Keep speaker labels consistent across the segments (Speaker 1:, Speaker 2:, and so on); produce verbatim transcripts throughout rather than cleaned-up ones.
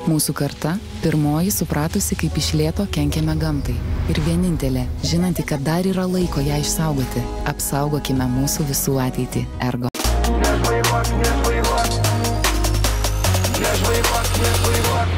Speaker 1: Mūsų karta pirmoji supratusi, kaip iš lėto kenkiame gamtai. Ir vienintelė, žinanti, kad dar yra laiko ją išsaugoti. Apsaugokime mūsų visų ateitį. Ergo.
Speaker 2: Nežvairuok, nežvairuok. Nežvairuok, nežvairuok.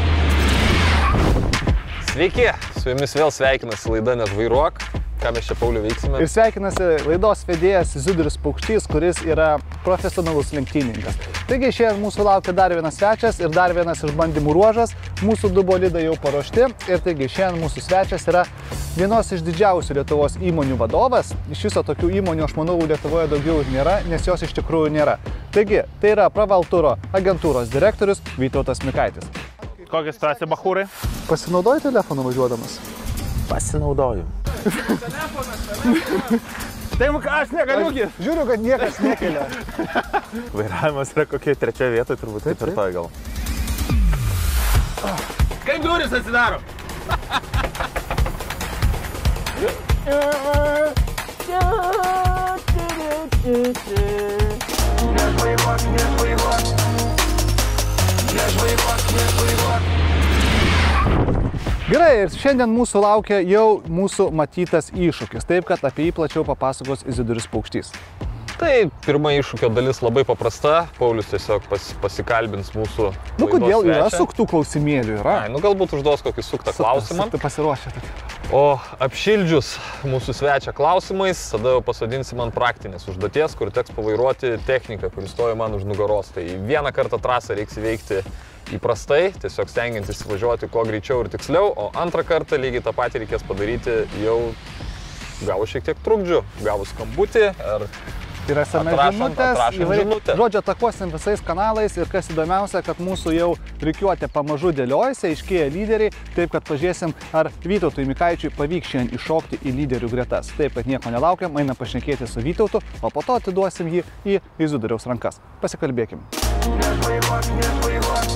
Speaker 3: Sveiki, su jumis vėl sveikinasi laida Nežvairuok. Ką mes čia, Pauliau, veiksime?
Speaker 4: Ir sveikinasi laidos vedėjas Izidorius Paukštys, kuris yra profesionalus lenktynininkas. Taigi šiandien mūsų laukia dar vienas svečias ir dar vienas išbandymų ruožas. Mūsų du bolidai jau paruošti ir taigi šiandien mūsų svečias yra vienos iš didžiausių Lietuvos įmonių vadovas. Iš viso tokių įmonių, aš manau, Lietuvoje daugiau nėra, nes jos iš tikrųjų nėra. Taigi, tai yra Pravalturo agentūros direktorius Vytautas Mikaitis.
Speaker 5: Kokia situacija, bachūrai?
Speaker 4: Pasinaudoji telefoną važiuodamas?
Speaker 5: Pasinaudoju. Tai aš negaliu.
Speaker 4: Žiūriu, kad niekas nekelia.
Speaker 5: Vairavimas yra kokie trečioje vietoje, turbūt ketvirtoje gal.
Speaker 3: Kaip durys atsidaro?
Speaker 2: Nežvairuok, nežvairuok. Nežvairuok, nežvairuok.
Speaker 4: Gerai, ir šiandien mūsų laukia jau mūsų matytas iššūkis, taip kad apie jį plačiau papasakos Izidorius Paukštys.
Speaker 3: Tai pirma iššūkio dalis labai paprasta. Paulius tiesiog pas, pasikalbins mūsų
Speaker 4: Nu, kodėl yra
Speaker 3: svečią.
Speaker 4: suktų klausimėlių, yra?
Speaker 3: Ai, nu galbūt užduos kokį suktą klausimą.
Speaker 4: Sukta pasiruošę.
Speaker 3: O apšildžius mūsų svečią klausimais, tada jau pasodinsim ant praktinės užduoties, kur teks pavairuoti techniką, kuris stoja man už nugaros. Tai vieną kartą trasą reiks įveikti įprastai, tiesiog stengiantis įvažiuoti kuo greičiau ir tiksliau, o antrą kartą lygiai tą patį reikės padaryti jau gavus šiek tiek trukdžių, gavus skambutį ar
Speaker 4: Yra sena žinutės, įvairiai, žodžio, atakuosim visais kanalais ir kas įdomiausia, kad mūsų jau rikiuotė pamažu dėliojasi, aiškėja lyderiai, taip kad pažiūrėsim, ar Vytautui Mikaičiui pavyks šiandien iššokti į lyderių gretas. Taip, kad nieko nelaukiam, einam pašnekėti su Vytautu, o po to atiduosim jį į Izidoriaus rankas. Pasikalbėkim.
Speaker 2: Nežvairuok, nežvairuok.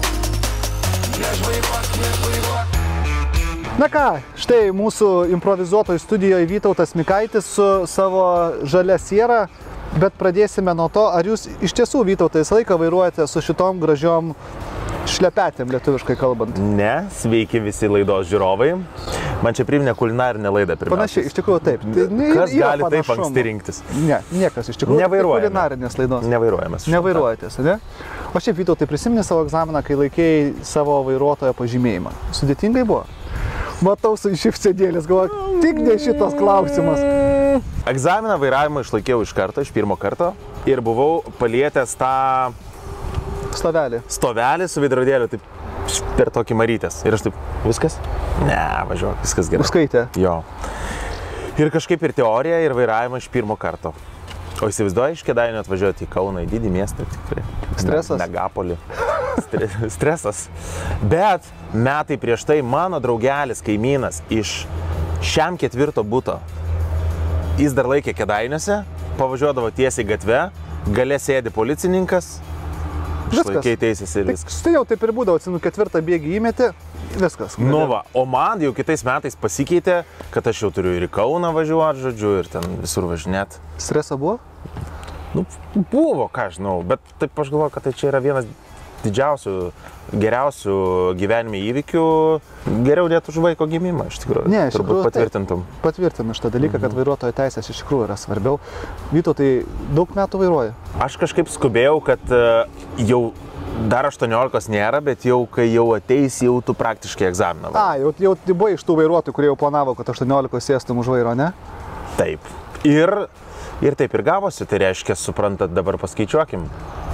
Speaker 2: Nežvairuok, nežvairuok.
Speaker 4: Na ką, štai mūsų improvizuotojų studijoje Vytautas Mikaitis su savo žalia siera, bet pradėsime nuo to, ar jūs iš tiesų, Vytautai, visą laiką vairuojate su šitom gražiom šlepetėm, lietuviškai kalbant?
Speaker 5: Ne, sveiki visi laidos žiūrovai. Man čia priminė kulinarinę laidą pirmiausia.
Speaker 4: Panašiai, iš tikrųjų taip. Tai,
Speaker 5: Kas gali taip anksti rinktis?
Speaker 4: Ne, niekas iš tikrųjų.
Speaker 5: Nevairuojame.
Speaker 4: Kulinarinės laidos.
Speaker 5: Nevairuojamas.
Speaker 4: Nevairuojatės, ne? O šiaip, Vytautai, prisimeni savo egzaminą, kai laikėjai savo vairuotojo pažymėjimą. Sudėtingai buvo? Matau su šypsėdėlis, galvoju, tik ne šitas klausimas.
Speaker 5: Egzaminą vairavimą išlaikiau iš karto, iš pirmo karto ir buvau palietęs tą
Speaker 4: Stovelį.
Speaker 5: stovelį su veidrodėliu taip per tokį marytės. Ir aš taip, viskas? Ne, važiuok, viskas gerai.
Speaker 4: Užskaitė?
Speaker 5: Jo. Ir kažkaip ir teorija, ir vairavimą iš pirmo karto. O įsivaizduoji, iš Kėdainių atvažiuoti į Kauną, į didį miestą, tikrai.
Speaker 4: Stresas?
Speaker 5: Me, megapolį. Stre, stresas. Bet metai prieš tai mano draugelis, kaimynas iš šiam ketvirto buto, jis dar laikė Kėdainiuose, pavažiuodavo tiesiai gatve, gale sėdi policininkas, išlaikiai teisės ir viskas.
Speaker 4: Tai jau taip ir būdavo, atsinu, ketvirtą bėgį įmetė, viskas.
Speaker 5: Nu va, o man jau kitais metais pasikeitė, kad aš jau turiu ir į Kauną važiuoti, žodžiu, ir ten visur važinėt.
Speaker 4: Streso buvo?
Speaker 5: Nu, buvo, ką žinau, bet taip aš galvoju, kad tai čia yra vienas didžiausių, geriausių gyvenime įvykių, geriau net už vaiko gimimą, iš tikrųjų.
Speaker 4: Ne, iš
Speaker 5: turbūt
Speaker 4: tikrųjų,
Speaker 5: patvirtintum.
Speaker 4: Taip, patvirtinu šitą dalyką, kad vairuotojo teisės iš tikrųjų yra svarbiau. Vytautai, daug metų vairuoji?
Speaker 5: Aš kažkaip skubėjau, kad jau dar aštuoniolikos nėra, bet jau kai jau ateis, jau tu praktiškai egzaminą.
Speaker 4: A, jau, jau buvai iš tų vairuotojų, kurie jau planavo, kad aštuoniolikos sėstum už vairo, ne?
Speaker 5: Taip. Ir, ir taip ir gavosi, tai reiškia, suprantat, dabar paskaičiuokim.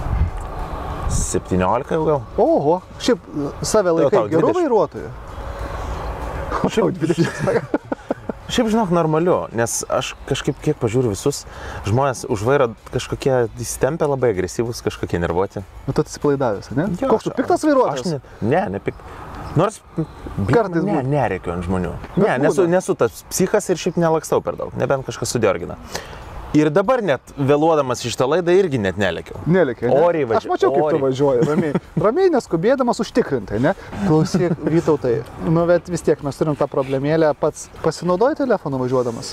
Speaker 5: septyniolika jau gal.
Speaker 4: Oho, šiaip save laikai gerų vairuotojų.
Speaker 5: Šiaip dvidešimt. Šiaip žinok, normaliu, nes aš kažkaip kiek pažiūriu visus žmonės už vairo kažkokie įsitempę labai agresyvūs, kažkokie nervuoti.
Speaker 4: Nu, tu atsipalaidavęs, ne?
Speaker 5: Jo,
Speaker 4: Koks tu piktas vairuotojas?
Speaker 5: Ne, ne, ne piktas. Nors
Speaker 4: kartais
Speaker 5: ne, nereikiu ant žmonių. Ne, nesu, nesu tas psichas ir šiaip nelakstau per daug, nebent kažkas sudiorgina. Ir dabar net vėluodamas iš tą laidą irgi net nelėkiau.
Speaker 4: Nelėkiau, ne?
Speaker 5: Oriai važiuoju.
Speaker 4: Aš mačiau, kaip tu važiuoji, ramiai. Ramiai, neskubėdamas užtikrintai, ne? Klausyk, Vytautai, nu, bet vis tiek mes turim tą problemėlę, pats pasinaudoji telefoną važiuodamas?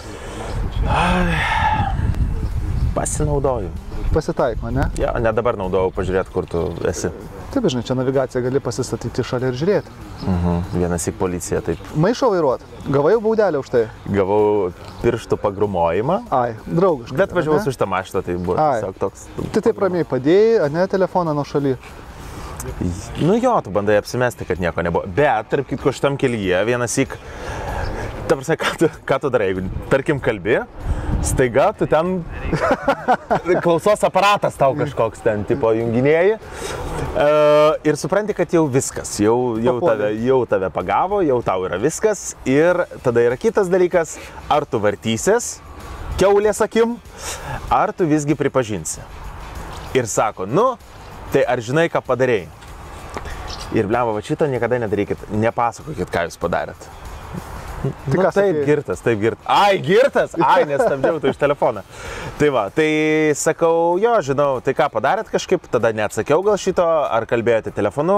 Speaker 5: Pasinaudoju.
Speaker 4: Pasitaiko, ne?
Speaker 5: Ja, net dabar naudojau pažiūrėti, kur tu esi.
Speaker 4: Taip, žinai, čia navigaciją gali pasistatyti šalia ir žiūrėti.
Speaker 5: Mhm. Vienas į policiją, taip.
Speaker 4: Maišo vairuot. Gavai jau baudelę už tai?
Speaker 5: Gavau pirštų pagrumojimą,
Speaker 4: Ai, draugiškai.
Speaker 5: bet važiavau
Speaker 4: ar
Speaker 5: su
Speaker 4: ne?
Speaker 5: šitą mašiną, tai buvo
Speaker 4: Ai.
Speaker 5: tiesiog toks.
Speaker 4: Tai taip ramiai padėjai, a ne, telefoną nuo šaly.
Speaker 5: Nu jo, tu bandai apsimesti, kad nieko nebuvo. Bet, tarp kitko, šitam kelyje vienas įk... Ta prasme, ką tu, ką tu darai, jeigu, tarkim, kalbi, staiga tu ten klausos aparatas tau kažkoks ten, tipo, junginėjai. Uh, ir supranti, kad jau viskas, jau, jau, tave, jau tave pagavo, jau tau yra viskas. Ir tada yra kitas dalykas, ar tu vartysies kiaulės akim, ar tu visgi pripažinsi. Ir sako, nu, tai ar žinai, ką padarėjai? Ir blemba, va šito niekada nedarykit, nepasakokit, ką jūs padarėt.
Speaker 4: Tai
Speaker 5: Nu,
Speaker 4: ką
Speaker 5: taip,
Speaker 4: sakei?
Speaker 5: girtas, taip, girtas. Ai, girtas? Ai, nestabdžiau tai iš telefoną. Tai va, tai sakau, jo, žinau, tai ką padarėt kažkaip, tada neatsakiau gal šito, ar kalbėjote telefonu.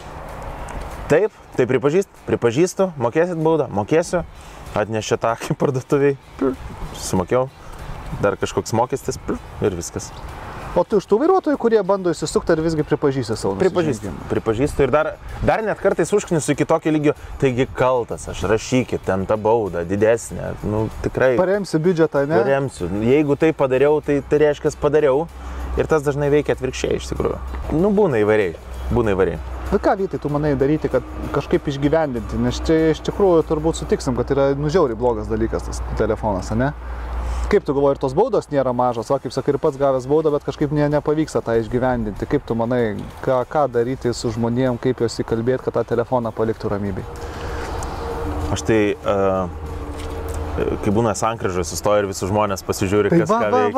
Speaker 5: Taip, tai pripažįst, pripažįstu, mokėsit baudą, mokėsiu, atnešė tą kaip parduotuviai, sumokėjau, dar kažkoks mokestis ir viskas.
Speaker 4: O tu iš tų vairuotojų, kurie bando įsisukti, ar visgi pripažįsi savo
Speaker 5: Pripažįstu,
Speaker 4: nusižengimą?
Speaker 5: pripažįstu ir dar, dar net kartais užknisu iki tokio lygio, taigi kaltas, aš rašykit ten tą baudą didesnę, nu tikrai.
Speaker 4: Paremsi biudžetą, ne?
Speaker 5: Paremsiu. Jeigu tai padariau, tai tai reiškia padariau ir tas dažnai veikia atvirkščiai iš tikrųjų. Nu būna įvairiai, būna įvairiai.
Speaker 4: Bet ką, Vytai, tu manai daryti, kad kažkaip išgyvendinti, nes čia iš tikrųjų turbūt sutiksim, kad yra nužiauriai blogas dalykas tas telefonas, ne? Kaip tu galvoji, ir tos baudos nėra mažos, o kaip sakai, ir pats gavęs baudą, bet kažkaip ne, nepavyksta tą išgyvendinti. Kaip tu manai, ką, ką daryti su žmonėm, kaip juos įkalbėti, kad tą telefoną paliktų ramybėj?
Speaker 5: Aš tai, uh, kai būna sankryžoje, sustoja ir visi žmonės pasižiūri, kas ką veikia.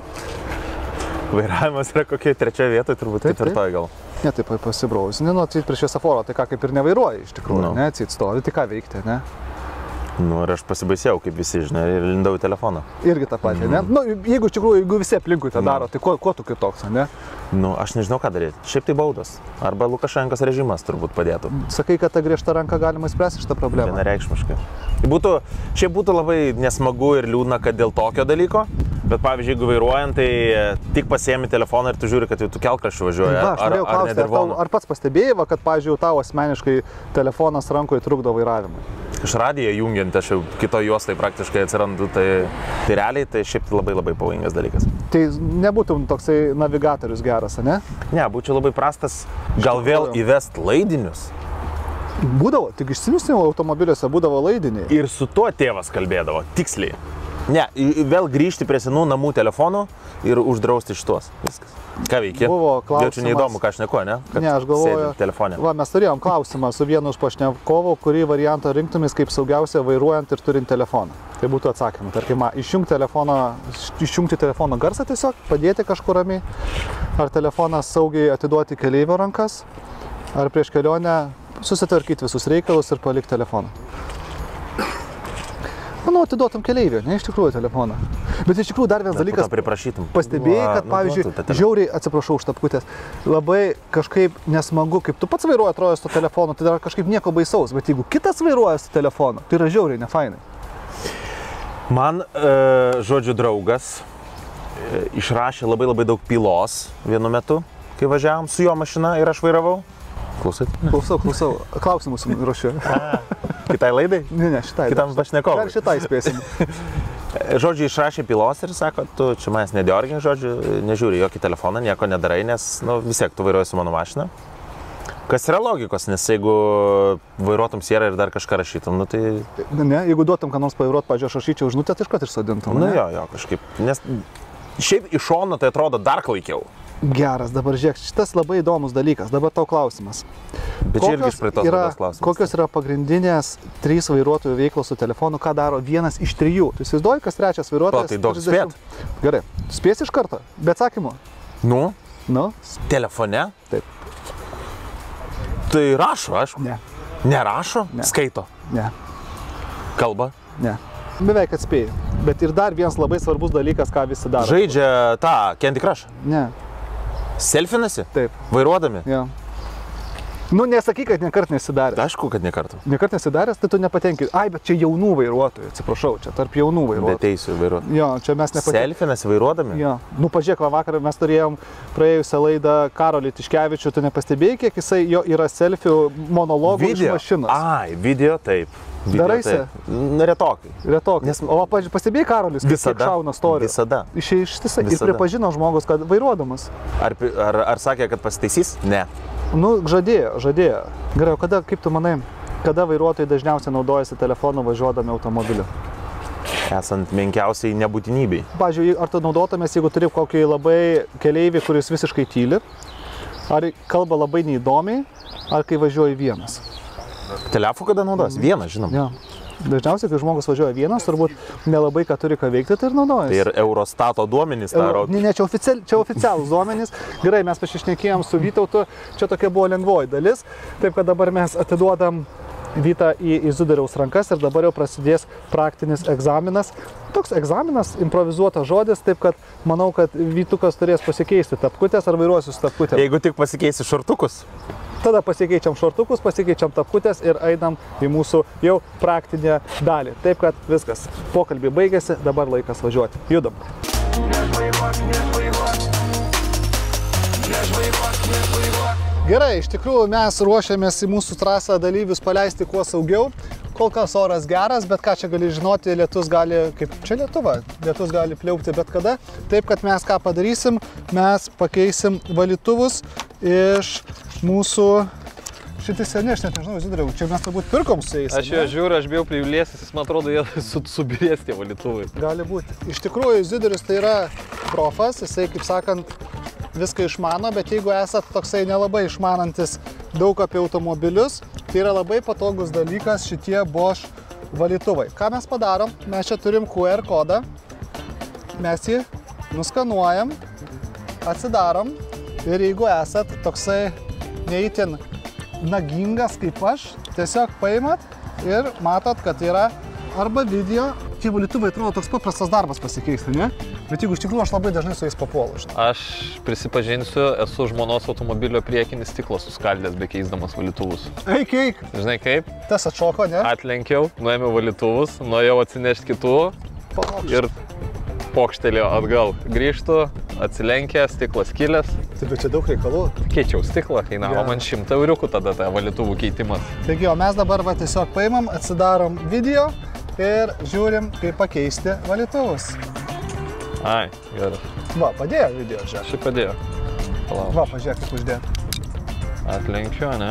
Speaker 4: va.
Speaker 5: Vairavimas yra kokiai trečioje vietoje, turbūt
Speaker 4: Taip,
Speaker 5: ketvirtoje gal.
Speaker 4: Ne, taip pasibraus. Ne, nu, atsit prie šviesoforo, tai ką, kaip ir nevairuoji iš tikrųjų,
Speaker 5: Nu.
Speaker 4: ne, atsit stovi, tai ką veikti, ne?
Speaker 5: Nu ir aš pasibaisėjau, kaip visi, žinai, ir lindau į telefoną.
Speaker 4: Irgi tą patį, ne? Nu, jeigu iš tikrųjų, jeigu visi aplinkui tą daro, tai kuo, kuo tu kitoks, ne?
Speaker 5: Nu, aš nežinau, ką daryti. Šiaip tai baudos. Arba Lukašenkos režimas turbūt padėtų.
Speaker 4: Sakai, kad tą griežtą ranką galima spręsti šitą problemą.
Speaker 5: Vienareikšmiškai. Būtų, šiaip būtų labai nesmagu ir liūdna, kad dėl tokio dalyko, bet pavyzdžiui, jeigu vairuojant, tai tik pasiemi telefoną ir tu žiūri, kad jau tu kelkraščiu važiuoji.
Speaker 4: Va, aš
Speaker 5: ar,
Speaker 4: norėjau
Speaker 5: ar,
Speaker 4: klausti, ar, tau,
Speaker 5: nedirvonu.
Speaker 4: ar pats pastebėjai, va, kad, pavyzdžiui, tau asmeniškai telefonas rankoje trukdo vairavimui?
Speaker 5: Iš radiją jungiant, aš jau kito juostai praktiškai atsirandu, tai, tai realiai tai šiaip labai labai pavojingas dalykas.
Speaker 4: Tai nebūtum toksai navigatorius geras, ne?
Speaker 5: Ne, būčiau labai prastas, gal vėl
Speaker 4: tikrųjų.
Speaker 5: įvest laidinius.
Speaker 4: Būdavo, tik išsinisnio automobiliuose būdavo laidiniai.
Speaker 5: Ir su tuo tėvas kalbėdavo, tiksliai. Ne, i- vėl grįžti prie senų namų telefonų ir uždrausti šitos. Viskas. Ką veikia?
Speaker 4: Buvo
Speaker 5: Jau čia
Speaker 4: klausimas-
Speaker 5: neįdomu, ką aš neku, ne? Kad
Speaker 4: Ne, aš galvoju,
Speaker 5: sėdim telefone.
Speaker 4: va, mes turėjom klausimą su vienu iš pašnekovų, kurį variantą rinktumės kaip saugiausia vairuojant ir turint telefoną. Tai būtų atsakymai. Tarkim, išjungti telefoną, išjungti telefono garsą tiesiog, padėti kažkur ramiai, ar telefoną saugiai atiduoti keleivio rankas, ar prieš kelionę susitvarkyti visus reikalus ir palikti telefoną. Manau, atiduotum keleivio, ne iš tikrųjų telefoną. Bet iš tikrųjų dar vienas
Speaker 5: Bet po
Speaker 4: dalykas.
Speaker 5: to priprašytum.
Speaker 4: Pastebėjai,
Speaker 5: Va,
Speaker 4: kad,
Speaker 5: nu,
Speaker 4: pavyzdžiui,
Speaker 5: duotų tą telefoną.
Speaker 4: žiauriai, atsiprašau už tapkutės, labai kažkaip nesmagu, kaip tu pats vairuoji atrodo su to telefonu, tai dar kažkaip nieko baisaus, bet jeigu kitas vairuoja su telefonu, tai yra žiauriai nefainai.
Speaker 5: Man, e, žodžiu, draugas e, išrašė labai labai daug pylos vienu metu, kai važiavom su jo mašina ir aš vairavau. Klausyt?
Speaker 4: Klausau, klausau, klausimus ruošiu.
Speaker 5: Kitai laidai?
Speaker 4: Ne, ne, šitai.
Speaker 5: Kitam
Speaker 4: dar-
Speaker 5: pašnekovui.
Speaker 4: Dar šitai spėsim.
Speaker 5: Žodžiu, išrašė pylos ir sako, tu čia manęs nediorgink, žodžiu, nežiūri jokį telefoną, nieko nedarai, nes, nu, vis tiek tu vairuoji su mano mašina. Kas yra logikos, nes jeigu vairuotum sierą ir dar kažką rašytum, nu tai,
Speaker 4: Ne, jeigu duotum, ką nors pavairuot, pavyzdžiui, aš rašyčiau žinutę, tai iš karto išsodintum.
Speaker 5: nu
Speaker 4: ne?
Speaker 5: jo, jo, kažkaip. Nes šiaip iš šono tai atrodo dar klaikiau.
Speaker 4: Geras, dabar žiūrėk, šitas labai įdomus dalykas, dabar tau klausimas.
Speaker 5: Bet čia irgi iš praeitos
Speaker 4: yra,
Speaker 5: laidos klausimas.
Speaker 4: kokios yra pagrindinės trys vairuotojų veiklos su telefonu, ką daro vienas iš trijų? Tu įsivaizduoji, kas trečias vairuotojas?
Speaker 5: O, tai daug
Speaker 4: trisdešimt Gerai, spėsi iš karto, be atsakymų?
Speaker 5: Nu,
Speaker 4: Nu,
Speaker 5: telefone?
Speaker 4: taip,
Speaker 5: Tai rašo, aišku.
Speaker 4: ne,
Speaker 5: Nerašo?
Speaker 4: Ne.
Speaker 5: Skaito.
Speaker 4: ne,
Speaker 5: Kalba.
Speaker 4: ne. Beveik atspėjai. Bet ir dar vienas labai svarbus dalykas, ką visi daro.
Speaker 5: Žaidžia tą Candy Crush.
Speaker 4: Ne,
Speaker 5: Selfinasi?
Speaker 4: taip,
Speaker 5: Vairuodami?
Speaker 4: jo. Nu, nesakyk, kad nekart nesidaręs.
Speaker 5: Aišku, kad nekartą.
Speaker 4: Nekart nesidaręs, tai tu nepatenki. Ai, bet čia jaunų vairuotojų, atsiprašau, čia tarp jaunų vairuotojų.
Speaker 5: Beteisių vairuotojų.
Speaker 4: Jo, čia mes nepatenki.
Speaker 5: Selfinasi vairuodami?
Speaker 4: Jo. Nu, pažiūrėk, va, vakar mes turėjom praėjusią laidą Karolį Tiškevičių, tu nepastebėjai, kiek jisai jo yra selfių monologų iš mašinos.
Speaker 5: Ai, video, taip. Video,
Speaker 4: Daraisi?
Speaker 5: taip. Retokai.
Speaker 4: Retokai.
Speaker 5: Nes-
Speaker 4: O pažiūrėk, pastebėjai Karolis, kaip
Speaker 5: Visada.
Speaker 4: kiek šauna story.
Speaker 5: Visada.
Speaker 4: Iš ištisai. Ir
Speaker 5: Visada.
Speaker 4: pripažino žmogus, kad vairuodamas.
Speaker 5: Ar, pi- ar, ar sakė, kad pasitaisys? Ne.
Speaker 4: Nu, žadėjo, žadėjo. Gerai, o kada, kaip tu manai, kada vairuotojai dažniausiai naudojasi telefonu važiuodami automobiliu?
Speaker 5: Esant menkiausiai nebūtinybei.
Speaker 4: Pavyzdžiui, ar tu naudotumės, jeigu turi kokį labai keleivį, kuris visiškai tyli, ar kalba labai neįdomiai, ar kai važiuoji vienas?
Speaker 5: Telefų kada naudos? Vieną, žinom.
Speaker 4: Ja. Dažniausiai, kai žmogus važiuoja vienas, turbūt nelabai ką turi ką veikti, tai ir naudojasi.
Speaker 5: Tai ir Eurostato duomenys tą rodo.
Speaker 4: Ne, ne, čia, oficial, čia oficialūs duomenys. Gerai, mes pasišnekėjom su Vytautu, čia tokia buvo lengvoji dalis, taip kad dabar mes atiduodam Vytą į, į Zudariaus rankas ir dabar jau prasidės praktinis egzaminas. Toks egzaminas, improvizuotas žodis, taip kad manau, kad Vytukas turės pasikeisti tapkutės ar vairuosius tapkutės.
Speaker 5: Jeigu tik pasikeisi šortukus,
Speaker 4: Tada pasikeičiam šortukus, pasikeičiam tapkutės ir einam į mūsų jau praktinę dalį. Taip kad viskas, pokalbį baigėsi, dabar laikas važiuoti. Judam.
Speaker 2: Nesvairuok, nesvairuok. Nesvairuok, nesvairuok.
Speaker 4: Gerai, iš tikrųjų mes ruošiamės į mūsų trasą dalyvius paleisti kuo saugiau. Kol kas oras geras, bet ką čia gali žinoti, lietus gali, kaip čia Lietuva, lietus gali pliaupti bet kada. Taip, kad mes ką padarysim, mes pakeisim valytuvus iš mūsų, šitai seni, aš net nežinau, Zudariau, čia mes turbūt pirkom su jais.
Speaker 3: Aš jo žiūriu, aš bijau privlėsis, jis man atrodo, jie su, subirės tie valytuvai.
Speaker 4: Gali būti. Iš tikrųjų, Zudarius tai yra profas, jisai, kaip sakant, viską išmano, bet jeigu esat toksai nelabai išmanantis daug apie automobilius, tai yra labai patogus dalykas šitie Bosch valytuvai. Ką mes padarom? Mes čia turim Q R kodą, mes jį nuskanuojam, atsidarom ir jeigu esat toksai neįtin nagingas kaip aš, tiesiog paimat ir matot, kad yra arba video. Tie valytuvai atrodo toks paprastas darbas pasikeisti, ne? Bet jeigu iš tikrųjų aš labai dažnai su jais papuolu. Žinai.
Speaker 3: Aš prisipažinsiu, esu žmonos automobilio priekinis stiklas suskaldęs be keisdamas valytuvus.
Speaker 4: Eik, eik!
Speaker 3: Žinai kaip?
Speaker 4: Tas atšoko, ne?
Speaker 3: Atlenkiau, nuėmiau valytuvus, nuėjau atsinešti kitų
Speaker 4: Palauk.
Speaker 3: ir pokštelėjau atgal. Grįžtu, atsilenkė, stiklas kilęs.
Speaker 4: Tai bet čia daug reikalų.
Speaker 3: Keičiau stiklą, kainavo
Speaker 4: Gerai.
Speaker 3: man šimtą euriukų tada tą valytuvų keitimas.
Speaker 4: Taigi, o mes dabar va tiesiog paimam, atsidarom video ir žiūrim, kaip pakeisti valytuvus.
Speaker 3: Ai, gerai.
Speaker 4: Va, padėjo video, žiūrėk.
Speaker 3: Šiaip padėjo. Palauk.
Speaker 4: Va, pažiūrėk, kaip uždėti.
Speaker 3: Atlenkiu, ne?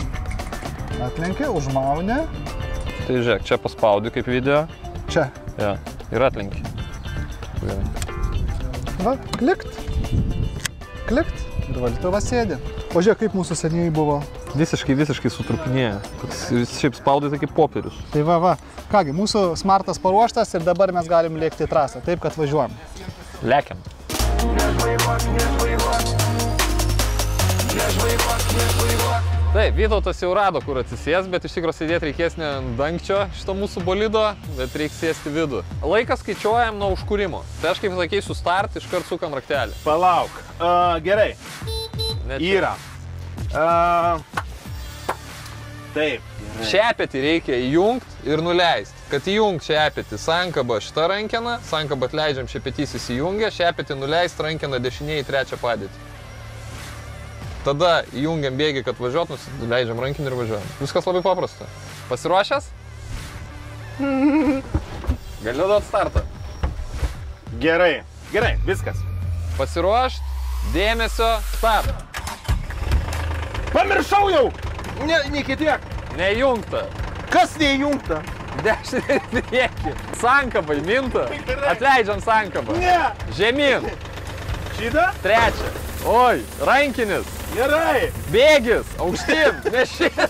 Speaker 4: Atlenki, užmauni.
Speaker 3: Tai žiūrėk, čia paspaudi kaip video.
Speaker 4: Čia.
Speaker 3: Ja. Ir atlenki. Gerai.
Speaker 4: Va, klikt. Klikt. Ir valytuvas sėdi. O žiūrėk, kaip mūsų senieji buvo.
Speaker 3: Visiškai, visiškai sutrupinėja. Toks, jis šiaip spaudai tai kaip popierius.
Speaker 4: Tai va, va. Kągi, mūsų smartas paruoštas ir dabar mes galim lėkti į trasą. Taip, kad važiuojam.
Speaker 3: Lekiam.
Speaker 2: Nesvairuok, nesvairuok. Nesvairuok, nesvairuok.
Speaker 3: Taip, Vytautas jau rado, kur atsisės, bet iš tikrųjų sėdėti reikės ne ant dangčio šito mūsų bolido, bet reiks sėsti vidų. Laiką skaičiuojam nuo užkūrimo. Tai aš kaip sakysiu start, iškart sukam raktelį.
Speaker 5: Palauk. Uh, gerai.
Speaker 3: Ne čia.
Speaker 5: Yra. Uh, taip.
Speaker 3: Šepetį reikia įjungti ir nuleisti. Kad įjungt šepetį, sankaba šitą rankeną, sankabą atleidžiam, šepetys įsijungia, šepetį nuleisti, rankeną dešinėje į trečią padėtį. Tada įjungiam bėgį, kad važiuot, nuleidžiam rankinį ir važiuojam. Viskas labai paprasta. Pasiruošęs? Galiu duoti startą.
Speaker 5: Gerai. Gerai, viskas.
Speaker 3: Pasiruošt, dėmesio, start.
Speaker 5: Pamiršau jau. Ne, nekitiek.
Speaker 3: Neįjungta.
Speaker 5: Kas neįjungta?
Speaker 3: Dešinė į priekį. Sankabą įminta. Atleidžiam sankabą.
Speaker 5: Ne.
Speaker 3: Žemyn.
Speaker 5: Šitą?
Speaker 3: Trečia. Oi, rankinis.
Speaker 5: Gerai.
Speaker 3: Bėgis. Aukštyn. Ne šitą.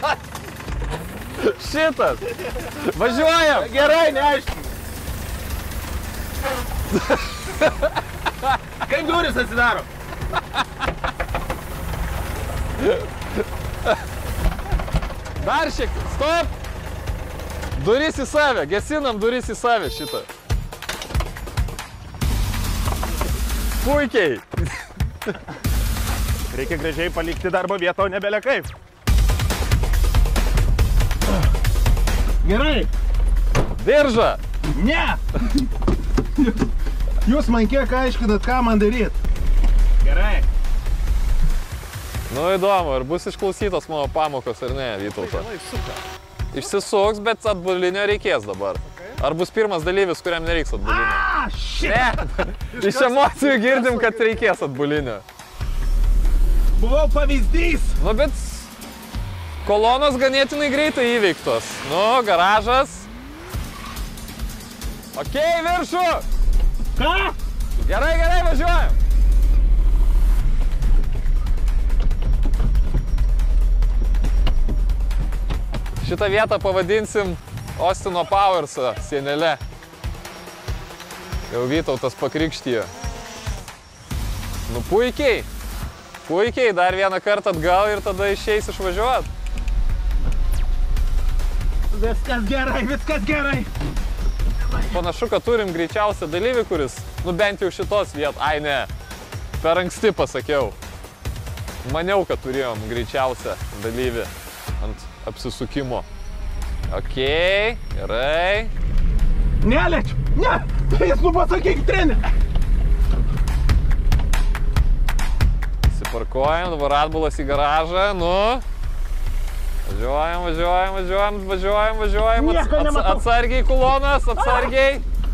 Speaker 3: Šitas. Važiuojam.
Speaker 5: Gerai, neaiškink. Kaip duris atsidaro?
Speaker 3: Dar šiek tiek. Stop. Duris į save. Gesinam duris į save šitą. Puikiai.
Speaker 5: Reikia gražiai palikti darbo vietą, o nebele kaip.
Speaker 6: Gerai.
Speaker 3: Diržą.
Speaker 6: Ne. Jūs man kiek aiškinat, ką man daryt.
Speaker 5: Gerai.
Speaker 3: Nu įdomu, ar bus išklausytos mano pamokos ar ne, Vytauto? Išsisuks, bet atbulinio reikės dabar. Ar bus pirmas dalyvis, kuriam nereiks atbulinio?
Speaker 6: A, shit.
Speaker 3: Ne, iš emocijų girdim, kad reikės atbulinio.
Speaker 6: Buvau pavyzdys.
Speaker 3: Nu, bet kolonos ganėtinai greitai įveiktos. Nu, garažas. Okei, viršų.
Speaker 6: Ką?
Speaker 3: Gerai, gerai, važiuojam. Šitą vietą pavadinsim Austino Powers'o sienele. Jau Vytautas pakrikštijo. Nu puikiai. Puikiai, dar vieną kartą atgal ir tada išeis išvažiuot.
Speaker 6: Viskas gerai, viskas gerai.
Speaker 3: Panašu, kad turim greičiausią dalyvį, kuris, nu bent jau šitos viet, ai ne, per anksti pasakiau. Maniau, kad turėjom greičiausią dalyvį ant apsisukimo. Okei, gerai.
Speaker 6: Neliečiu, ne, tai jis nu pasakyk treneri.
Speaker 3: Įsiparkuojam, dabar atbulas į garažą, nu. Važiuojam, važiuojam, važiuojam, važiuojam, važiuojam.
Speaker 6: Nieko nematau.
Speaker 3: Atsargiai kulonas, atsargiai.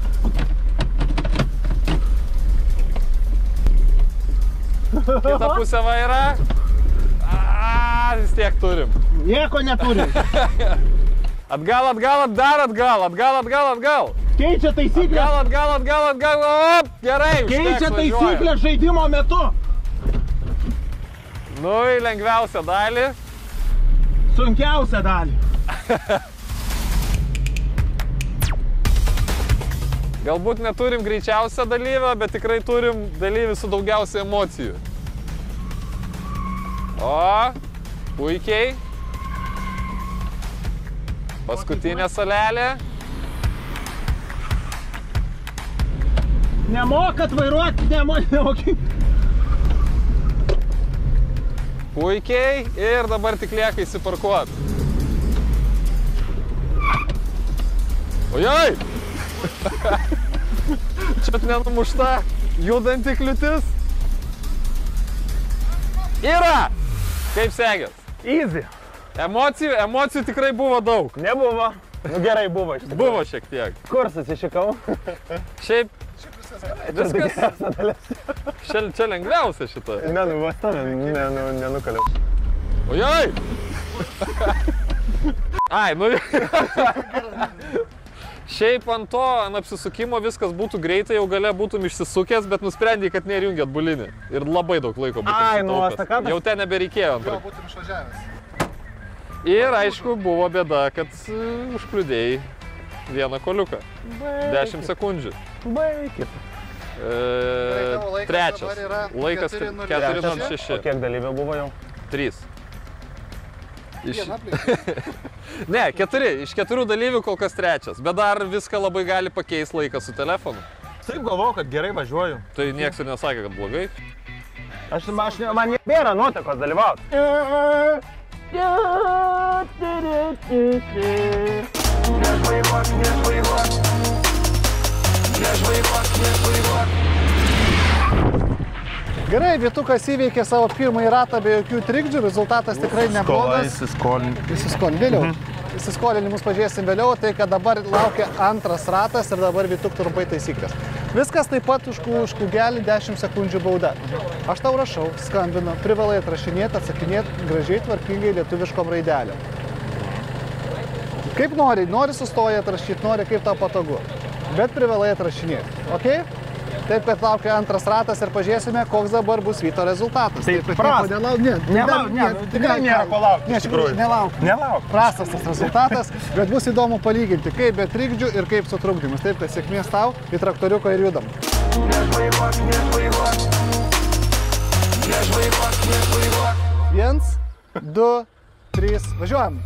Speaker 3: Kita pusė vaira. A, vis tiek turim.
Speaker 6: Nieko neturim.
Speaker 3: Atgal, atgal, dar atgal, atgal, atgal, atgal.
Speaker 6: Keičia taisyklę.
Speaker 3: Atgal, atgal, atgal, atgal, op, gerai, užteks,
Speaker 6: Keičia
Speaker 3: važiuojam.
Speaker 6: taisyklę žaidimo metu.
Speaker 3: Nu, į lengviausią dalį.
Speaker 6: Sunkiausia dalį.
Speaker 3: Galbūt neturim greičiausią dalyvę, bet tikrai turim dalyvį su daugiausia emocijų. O, puikiai. Paskutinė salelė.
Speaker 6: Nemokat vairuoti, nemokat.
Speaker 3: Puikiai. Ir dabar tik lieka įsiparkuot. Ojoj! Čia nenumušta judanti kliūtis. Yra! Kaip sekės?
Speaker 5: Easy.
Speaker 3: Emocijų, emocijų tikrai buvo daug.
Speaker 5: Nebuvo. Nu gerai buvo iš tikrųjų.
Speaker 3: Buvo šiek tiek.
Speaker 5: Kur susišikau?
Speaker 3: Šiaip viskas. Čia, čia lengviausia šita.
Speaker 5: Ne, nu vas to nenukaliau.
Speaker 3: Ojoj! Ai, nu... Šiaip ant to, ant apsisukimo viskas būtų greitai, jau gale būtum išsisukęs, bet nusprendėjai, kad neįjungi atbulinį. Ir labai daug laiko būtum
Speaker 5: Ai, nu,
Speaker 3: sutaupęs.
Speaker 5: estakadas?
Speaker 3: Jau ten nebereikėjo.
Speaker 4: Jo, būtum išvažiavęs.
Speaker 3: Ir aišku, buvo bėda, kad uh, užkliudėjai vieną koliuką. dešimt sekundžių.
Speaker 5: Baikit.
Speaker 3: E,
Speaker 4: tavo laikas
Speaker 3: trečias.
Speaker 4: dabar yra
Speaker 3: Laikas
Speaker 4: keturi nulis
Speaker 3: keturi nulis šeši.
Speaker 5: O kiek dalyvių buvo jau?
Speaker 3: trys. Iš...
Speaker 4: Viena aplink.
Speaker 3: Ne, keturi. Iš keturių dalyvių kol kas trečias. Bet dar viską labai gali pakeisti laiką su telefonu.
Speaker 5: Taip galvojau, kad gerai važiuoju.
Speaker 3: Tai nieks ir nesakė, kad blogai.
Speaker 5: Aš, aš ne, man nebėra nuotekos dalyvauti.
Speaker 2: Nežvairuok, nežvairuok. Nežvairuok, nežvairuok.
Speaker 4: Gerai, Vytukas įveikė savo pirmąjį ratą be jokių trikdžių, rezultatas tikrai neblogas.
Speaker 5: Įsiskolin.
Speaker 4: Įsiskolin vėliau. Mhm. Įsiskolinimus pažiūrėsim vėliau, tai kad dabar laukia antras ratas ir dabar Vytuk trumpai taisyklės. Viskas taip pat už, už kūgelį dešimt sekundžių bauda. Aš tau rašau, skambinu, privalai atrašinėti, atsakinėti gražiai, tvarkingai lietuviškom raidelėm. Kaip nori, nori sustoja atrašyti, nori kaip tau patogu. Bet privalai atrašinėti, okei? Okay? Taip, kad laukia antras ratas ir pažiūrėsime, koks dabar bus Vyto rezultatas.
Speaker 5: Taip,
Speaker 4: kad
Speaker 5: prastas.
Speaker 4: nieko nelauk- ne,
Speaker 5: Nelauk, ne,
Speaker 4: ne,
Speaker 5: tikrai
Speaker 4: ne,
Speaker 5: nėra ko laukti,
Speaker 4: Ne,
Speaker 5: iš
Speaker 4: iš tikrųjų,
Speaker 5: tikrųjų.
Speaker 4: nelauk.
Speaker 5: Nelauk.
Speaker 4: Prastas tas rezultatas, bet bus įdomu palyginti, kaip be trikdžių ir kaip su trukdymus. Taip, kad sėkmės tau, į traktoriuką ir judam.
Speaker 2: Nežvairuok, nežvairuok. Nežvairuok, nežvairuok.
Speaker 4: Viens, du, trys, važiuojam.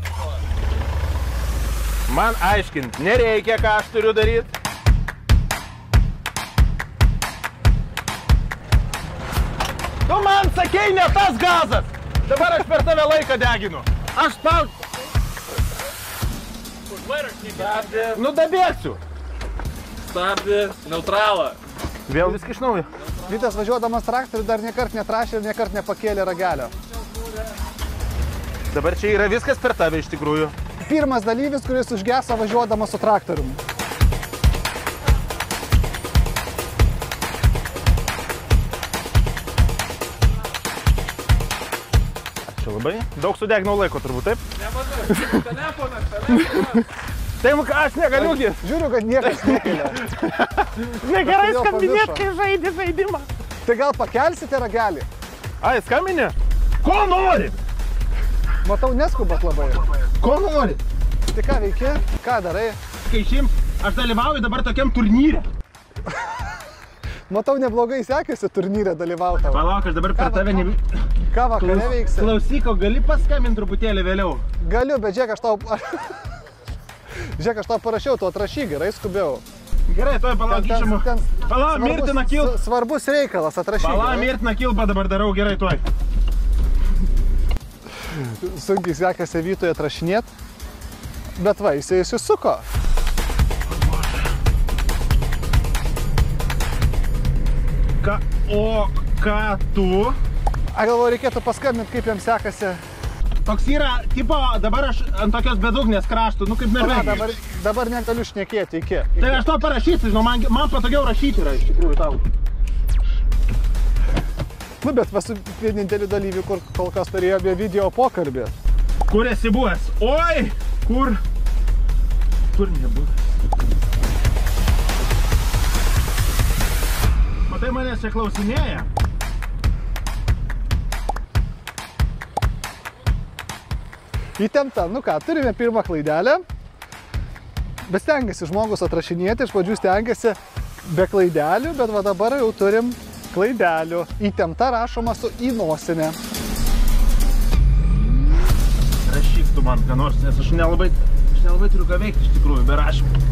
Speaker 5: Man aiškinti nereikia, ką aš turiu daryti. Tu man man sakei, ne tas gazas. Dabar aš per tave laiką deginu. Aš spaudžiu.
Speaker 3: Stabdį,
Speaker 5: Nu dabėgsiu.
Speaker 3: stabdį, neutralą.
Speaker 5: Vėl viską iš naujo.
Speaker 4: Vytas važiuodamas traktorių dar niekart netrašė ir niekart nepakėlė ragelio.
Speaker 5: Dabar čia yra viskas per tave iš tikrųjų.
Speaker 4: Pirmas dalyvis, kuris užgeso važiuodamas su traktoriumi.
Speaker 5: Čia labai daug sudeginau laiko turbūt, taip?
Speaker 3: Nemanau, telefonas, telefonas.
Speaker 5: Tai ką aš negaliu gi.
Speaker 4: Žiūriu, kad niekas nekelia.
Speaker 5: Negerai
Speaker 4: Kodėl
Speaker 5: skambinėt,
Speaker 4: pamiršo?
Speaker 5: kai žaidži žaidimą.
Speaker 4: Tai gal pakelsite ragelį?
Speaker 5: Ai, skambinė? Ko nori?
Speaker 4: Matau, neskubat labai.
Speaker 5: Ko nori?
Speaker 4: Tai ką veiki? Ką darai?
Speaker 5: Kai šims, aš dalyvauju dabar tokiam turnyre.
Speaker 4: Matau, neblogai sekėsi turnyrė dalyvauti.
Speaker 5: Palauk, aš dabar per tave ne...
Speaker 4: Ką vakare veiksi?
Speaker 5: Klausyk, o gali paskambinti truputėlį vėliau?
Speaker 4: Galiu, bet žiūrėk, aš tau... Žiūrėk, aš tau parašiau, tu atrašy, gerai skubiau.
Speaker 5: Gerai, tuoj palauk išėmu. Palauk,
Speaker 4: svarbus-
Speaker 5: mirtina kil.
Speaker 4: s- Svarbus reikalas, atrašy.
Speaker 5: Palauk,
Speaker 4: gerai?
Speaker 5: mirtina kilpą dabar darau, gerai, tuoj.
Speaker 4: Sunkiai sekėsi Vytui atrašinėt. Bet va, jisai įsisuko.
Speaker 5: Ką, o ką tu?
Speaker 4: A galvoju, reikėtų paskambinti, kaip jam sekasi.
Speaker 5: Toks yra, tipo, dabar aš ant tokios bedugnės kraštų, nu kaip
Speaker 4: Na,
Speaker 5: mergaitė.
Speaker 4: dabar, dabar negaliu šnekėti iki.
Speaker 5: Tai aš to parašysiu, žinau, man, man patogiau rašyti yra iš tikrųjų tau.
Speaker 4: Nu, bet esu vienintelį dalyvį, kur kol kas turėjome video pokalbį.
Speaker 5: Kur esi buvęs? Oi! Kur? Kur nebuvęs? Matai, manęs čia klausinėja.
Speaker 4: Įtempta, nu ką, turime pirmą klaidelę. Bet stengiasi žmogus atrašinėti, iš pradžių stengiasi be klaidelių, bet va dabar jau turim klaidelių. Įtempta rašoma su į nosinę.
Speaker 5: Rašyk tu man ką nors, nes aš nelabai, aš nelabai turiu ką veikti iš tikrųjų, be rašymų.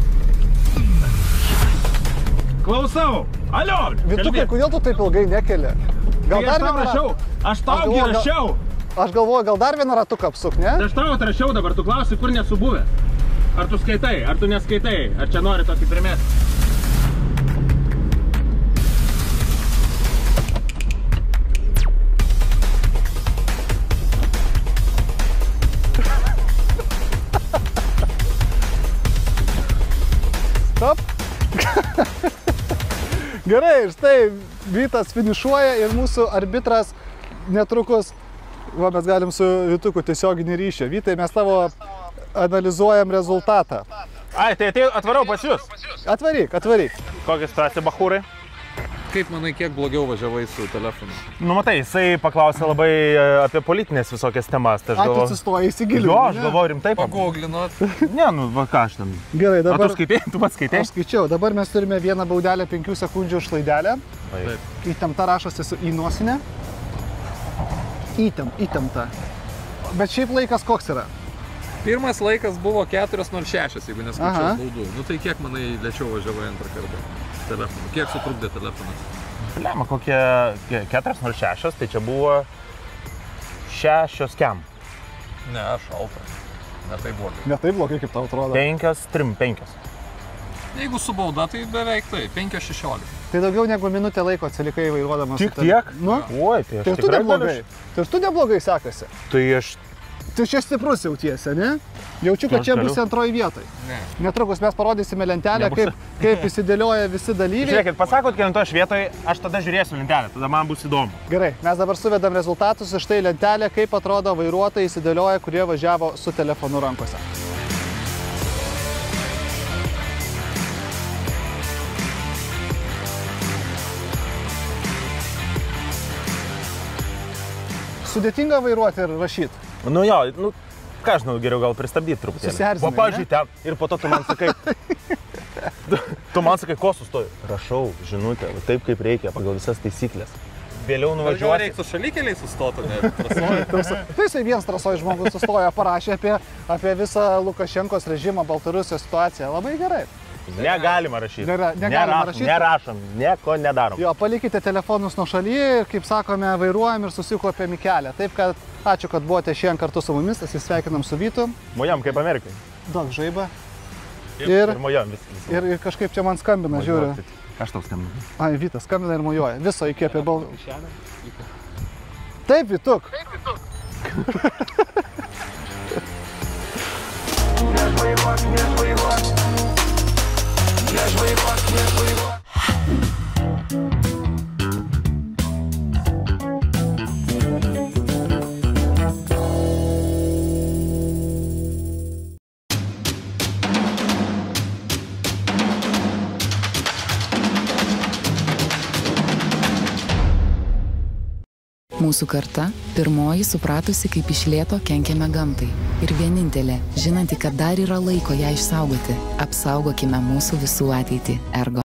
Speaker 5: Klausau! Alio!
Speaker 4: Vytukai, kodėl tu taip ilgai nekeli? Gal
Speaker 5: Aš
Speaker 4: dar
Speaker 5: tau
Speaker 4: vieną
Speaker 5: rašiau,
Speaker 4: ra-
Speaker 5: aš tau
Speaker 4: galvoju,
Speaker 5: gi
Speaker 4: gal-
Speaker 5: rašiau.
Speaker 4: Aš galvoju, gal dar vieną ratuką apsuk, ne?
Speaker 5: Tai aš tau atrašiau dabar, tu klausi, kur nesu buvęs. Ar tu skaitai, ar tu neskaitai, ar čia nori tokį primesti?
Speaker 4: Stop. Gerai, štai Vytas finišuoja ir mūsų arbitras netrukus, va, mes galim su Vytuku tiesioginį ryšį. Vytai, mes tavo analizuojam rezultatą.
Speaker 5: Ai, tai atėjau, atvarau pas jūs.
Speaker 4: Atvaryk, atvaryk.
Speaker 5: Kokia situacija, bachūrai?
Speaker 3: Kaip manai, kiek blogiau važiavai su telefonu?
Speaker 5: Nu, matai, jisai paklausė labai e, apie politinės visokias temas. Tai aš
Speaker 4: Ai, tu
Speaker 5: galvoju...
Speaker 4: atsistoji įsigilinti.
Speaker 5: Jo, aš galvoju rimtai. pab-
Speaker 3: Paguglinot.
Speaker 5: Ne, nu, va ką aš ten.
Speaker 4: Gerai,
Speaker 5: A, tu
Speaker 4: dabar...
Speaker 5: skaitai, tu pats skaitai?
Speaker 4: Aš skaičiau, dabar mes turime vieną baudelę penkių sekundžių už klaidelę.
Speaker 5: Taip.
Speaker 4: Įtempta rašosi su į nosinę. Įtem, įtempta. Bet šiaip laikas koks yra?
Speaker 3: Pirmas laikas buvo keturios nulis šešios, jeigu
Speaker 4: Aha.
Speaker 3: neskaičiau baudų. Nu tai kiek manai lėčiau važiavai antrą kartą telefonu? Kiek sutrukdė telefonas?
Speaker 5: Lema, kokie keturios nulis šešios, tai čia buvo šešios kem.
Speaker 3: Ne, aš šalta. Ne tai blogai.
Speaker 4: Ne taip blogai, kaip tau atrodo.
Speaker 5: Penkios, trim, penkios.
Speaker 3: Jeigu su bauda, tai beveik tai, penkios šešiolika.
Speaker 4: Tai daugiau negu minutę laiko atsilikai vairuodamas.
Speaker 5: Tik
Speaker 4: su tele-
Speaker 5: tiek?
Speaker 4: Nu,
Speaker 5: Oi, tai aš
Speaker 4: tai ir tu
Speaker 5: tikrai
Speaker 4: neblogai.
Speaker 5: galiu-
Speaker 4: Tai ir tu neblogai sekasi.
Speaker 5: Tai aš...
Speaker 4: Tai čia stiprus jautiesi, ne? Jaučiu, kad
Speaker 5: Aš
Speaker 4: čia
Speaker 5: galiu.
Speaker 4: bus antroji vietoj.
Speaker 3: Ne.
Speaker 4: Netrukus mes parodysime lentelę,
Speaker 5: Nebus.
Speaker 4: kaip, kaip įsidėlioja visi dalyviai.
Speaker 5: Žiūrėkit, pasakot, kelinto aš vietoj, aš tada žiūrėsiu lentelę, tada man bus įdomu.
Speaker 4: Gerai, mes dabar suvedam rezultatus ir štai lentelė, kaip atrodo vairuotojai įsidėlioja, kurie važiavo su telefonu rankose. Sudėtinga vairuoti ir rašyti.
Speaker 5: Nu jo, nu, ką aš žinau, geriau gal pristabdyti truputėlį.
Speaker 4: Susierzinai,
Speaker 5: O, pavyzdžiui, ten, ir po to tu man sakai, tu, tu man sakai, ko sustoju? Rašau žinutę, va taip kaip reikia, pagal visas taisyklės. Vėliau
Speaker 3: Gal
Speaker 5: nuvažiuosi.
Speaker 3: reiktų šalikeliai sustoti, ne? Prasme.
Speaker 4: Tai jisai vienas trasoj žmogus sustojo, parašė apie, apie visą Lukašenkos režimą, Baltarusijos situaciją. Labai gerai.
Speaker 5: Negalima rašyti.
Speaker 4: Nėra- negalima
Speaker 5: Nerašom,
Speaker 4: rašyti?
Speaker 5: Nerašom, nieko nedarom.
Speaker 4: Jo, palikite telefonus nuo šaly ir, kaip sakome, vairuojam ir susikopėm į kelią. Taip, kad ačiū, kad buvote šiandien kartu su mumis, atsisveikinam su Vytu.
Speaker 5: Mojam kaip Amerikai.
Speaker 4: Duok žaibą.
Speaker 5: Ir,
Speaker 4: Ir-
Speaker 5: ir mojam vis. vis.
Speaker 4: Ir, ir kažkaip čia man skambina, žiūriu.
Speaker 5: Aš tau skambinu.
Speaker 4: Ai, Vytas skambina ir mojuoja. Viso iki apie bal... Taip, Vytuk.
Speaker 2: Nesvairuok, nesvairuok. Nesvairuok, nesvairuok.
Speaker 1: Mūsų karta pirmoji supratusi, kaip iš lėto kenkiame gamtai. Ir vienintelė, žinanti, kad dar yra laiko ją išsaugoti. Apsaugokime mūsų visų ateitį. Ergo.